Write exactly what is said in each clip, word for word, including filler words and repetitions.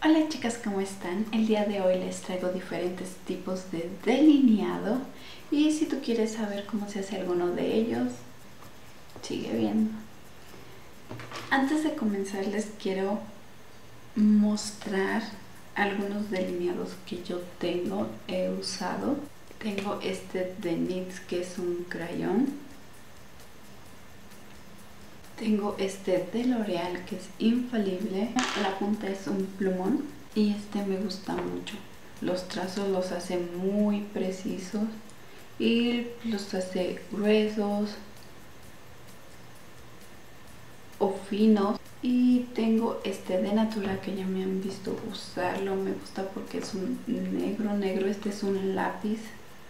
Hola chicas, ¿cómo están? El día de hoy les traigo diferentes tipos de delineado y si tú quieres saber cómo se hace alguno de ellos, sigue viendo. Antes de comenzar les quiero mostrar algunos delineados que yo tengo, he usado. Tengo este de N Y X que es un crayón. Tengo este de L'Oreal que es infalible, la punta es un plumón y este me gusta mucho. Los trazos los hace muy precisos y los hace gruesos o finos. Y tengo este de Natura que ya me han visto usarlo, me gusta porque es un negro negro, este es un lápiz.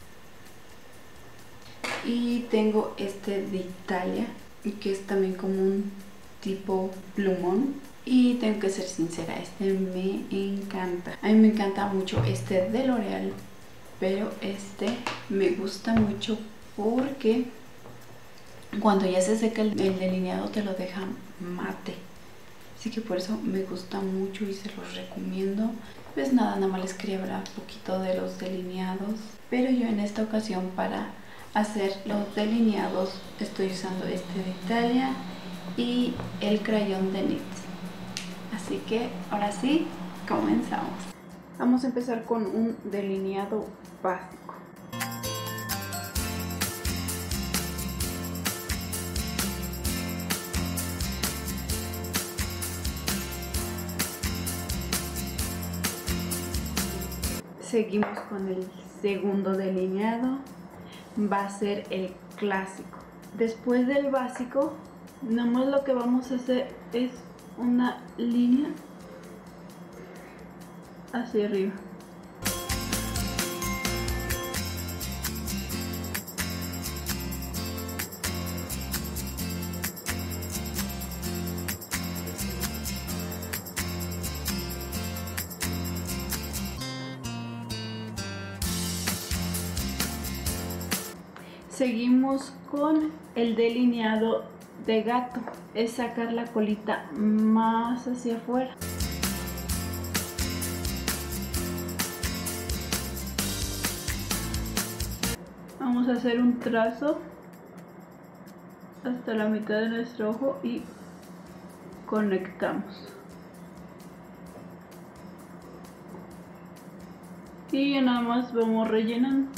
Y tengo este de Italia que es también como un tipo plumón y tengo que ser sincera, este me encanta. A mí me encanta mucho este de L'Oreal, pero este me gusta mucho porque cuando ya se seca el, el delineado te lo deja mate, así que por eso me gusta mucho y se los recomiendo. Pues nada, nada más les quería hablar un poquito de los delineados, pero yo en esta ocasión para hacer los delineados estoy usando este de Italia y el crayón de N Y X. Así que ahora sí, comenzamos. Vamos a empezar con un delineado básico. Seguimos con el segundo delineado, va a ser el clásico. Después del básico, nada más lo que vamos a hacer es una línea hacia arriba. Seguimos con el delineado de gato, es sacar la colita más hacia afuera. Vamos a hacer un trazo hasta la mitad de nuestro ojo y conectamos. Y ya nada más vamos rellenando.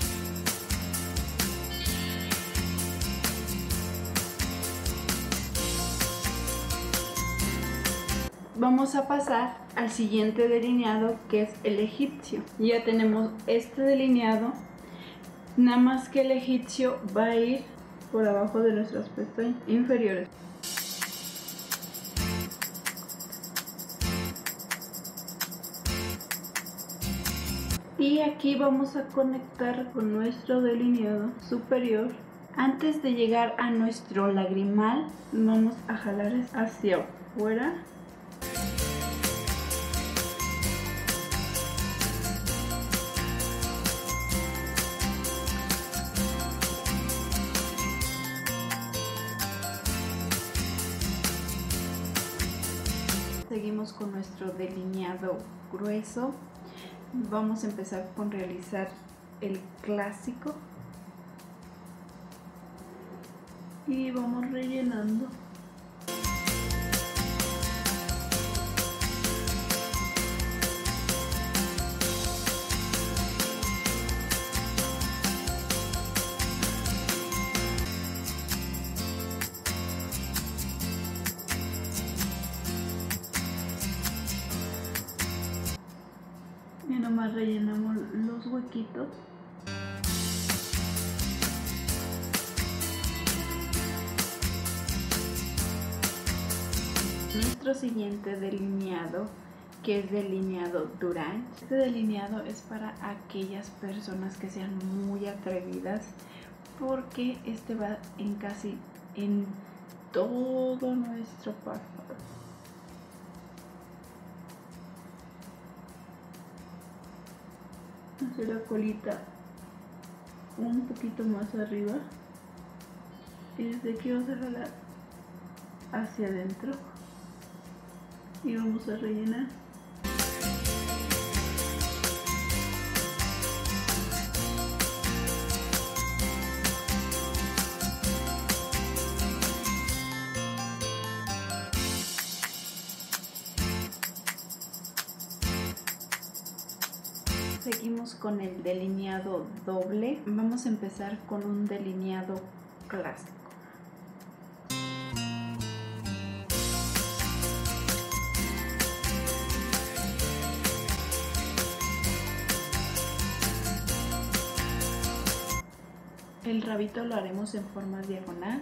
Vamos a pasar al siguiente delineado, que es el egipcio. Ya tenemos este delineado, nada más que el egipcio va a ir por abajo de nuestras pestañas inferiores. Y aquí vamos a conectar con nuestro delineado superior. Antes de llegar a nuestro lagrimal, vamos a jalar hacia afuera. Seguimos con nuestro delineado grueso. Vamos a empezar con realizar el clásico y vamos rellenando. Y nomás rellenamos los huequitos. Nuestro siguiente delineado, que es delineado Durán. Este delineado es para aquellas personas que sean muy atrevidas, porque este va en casi en todo nuestro párpado. Hacer la colita un poquito más arriba y desde aquí vamos a jalar hacia adentro y vamos a rellenar. Seguimos con el delineado doble. Vamos a empezar con un delineado clásico. El rabito lo haremos en forma diagonal.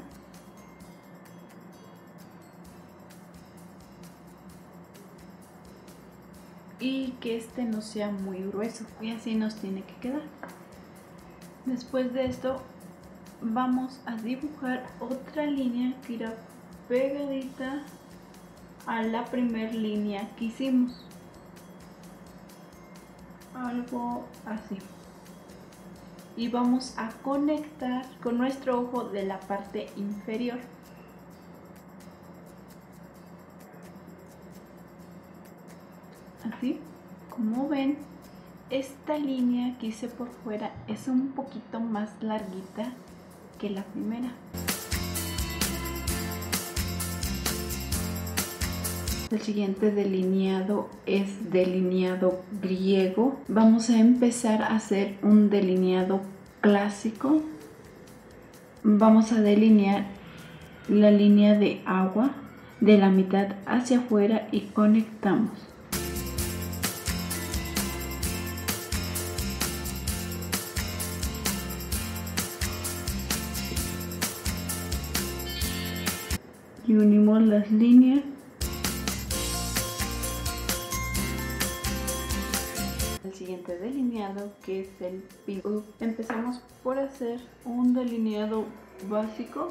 Y que este no sea muy grueso, y así nos tiene que quedar. Después de esto vamos a dibujar otra línea que irá pegadita a la primera línea que hicimos, algo así, y vamos a conectar con nuestro ojo de la parte inferior. Así, como ven, esta línea que hice por fuera es un poquito más larguita que la primera. El siguiente delineado es delineado griego. Vamos a empezar a hacer un delineado clásico. Vamos a delinear la línea de agua de la mitad hacia afuera y conectamos. Y unimos las líneas. El siguiente delineado, que es el pin up, empezamos por hacer un delineado básico.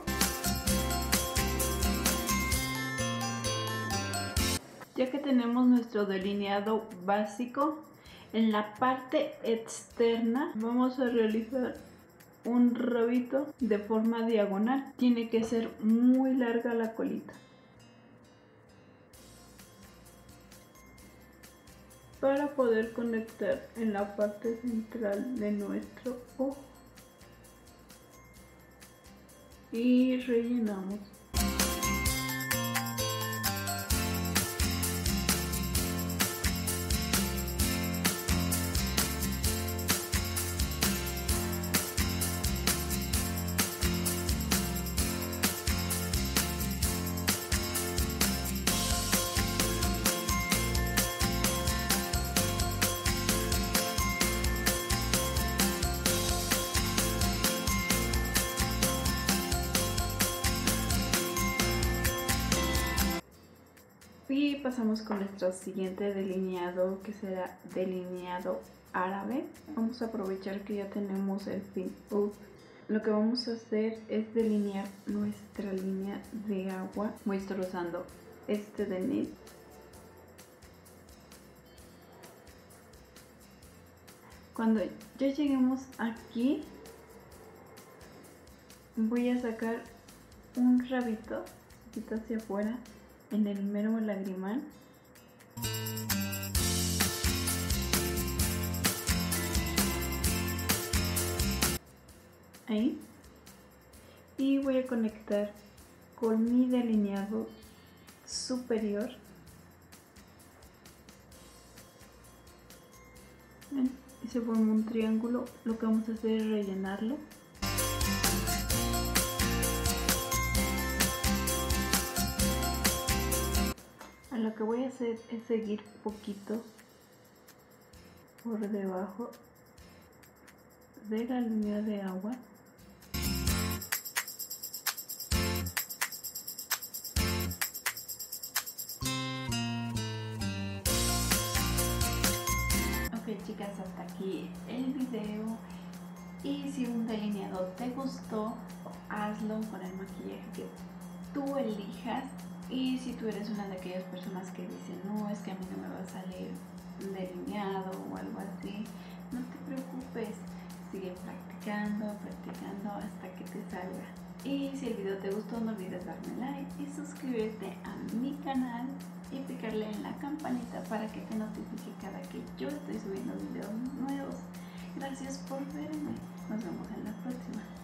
Ya que tenemos nuestro delineado básico, en la parte externa vamos a realizar un rabito de forma diagonal. Tiene que ser muy larga la colita para poder conectar en la parte central de nuestro ojo, y rellenamos. Y pasamos con nuestro siguiente delineado, que será delineado árabe. Vamos a aprovechar que ya tenemos el pin up. Lo que vamos a hacer es delinear nuestra línea de agua. Voy destrozando este de net. Cuando ya lleguemos aquí, voy a sacar un rabito hacia afuera en el mero lagrimal. Ahí. Y voy a conectar con mi delineado superior. ¿Ven? Y se forma un triángulo. Lo que vamos a hacer es rellenarlo. Lo que voy a hacer es seguir poquito por debajo de la línea de agua. Ok, chicas, hasta aquí el video. Y si un delineado te gustó, hazlo con el maquillaje que tú elijas. Y si tú eres una de aquellas personas que dicen, no, es que a mí no me va a salir delineado o algo así, no te preocupes, sigue practicando, practicando hasta que te salga. Y si el video te gustó, no olvides darme like y suscribirte a mi canal y picarle en la campanita para que te notifique cada que yo estoy subiendo videos nuevos. Gracias por verme, nos vemos en la próxima.